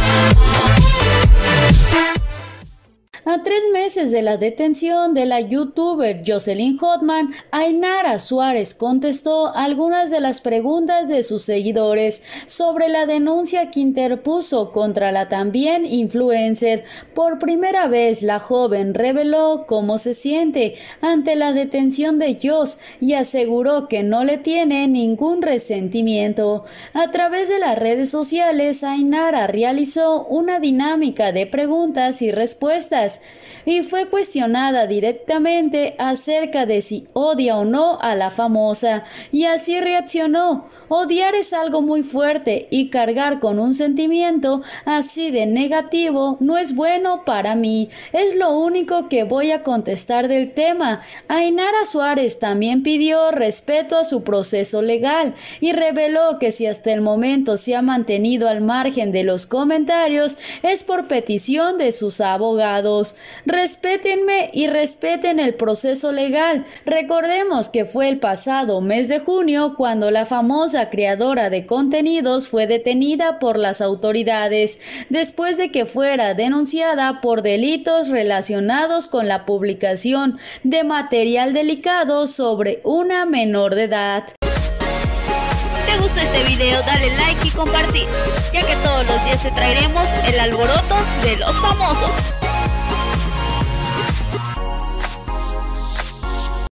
A 3 meses de la detención de la youtuber Jocelyn Hoffman, Ainara Suárez contestó algunas de las preguntas de sus seguidores sobre la denuncia que interpuso contra la también influencer. Por primera vez, la joven reveló cómo se siente ante la detención de Joss y aseguró que no le tiene ningún resentimiento. A través de las redes sociales, Ainara realizó una dinámica de preguntas y respuestas y fue cuestionada directamente acerca de si odia o no a la famosa, y así reaccionó: odiar es algo muy fuerte y cargar con un sentimiento así de negativo no es bueno para mí, es lo único que voy a contestar del tema. Ainara Suárez también pidió respeto a su proceso legal y reveló que si hasta el momento se ha mantenido al margen de los comentarios es por petición de sus abogados. Respétenme y respeten el proceso legal. Recordemos que fue el pasado mes de junio cuando la famosa creadora de contenidos fue detenida por las autoridades después de que fuera denunciada por delitos relacionados con la publicación de material delicado sobre una menor de edad. Si te gustó este video, dale like y compartir, ya que todos los días te traeremos el alboroto de los famosos.